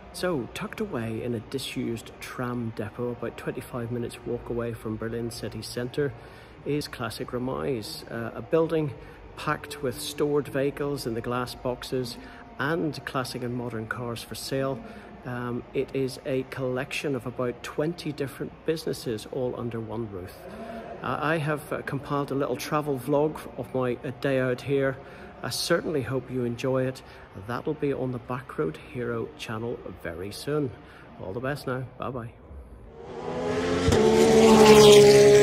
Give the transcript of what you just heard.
So, tucked away in a disused tram depot about 25 minutes walk away from Berlin city centre is classic Remise, a building packed with stored vehicles in the glass boxes and classic and modern cars for sale. It is a collection of about 20 different businesses all under one roof. I have compiled a little travel vlog of my day out here. I certainly hope you enjoy it. That'll be on the Backroad Hero channel very soon. All the best now. Bye bye.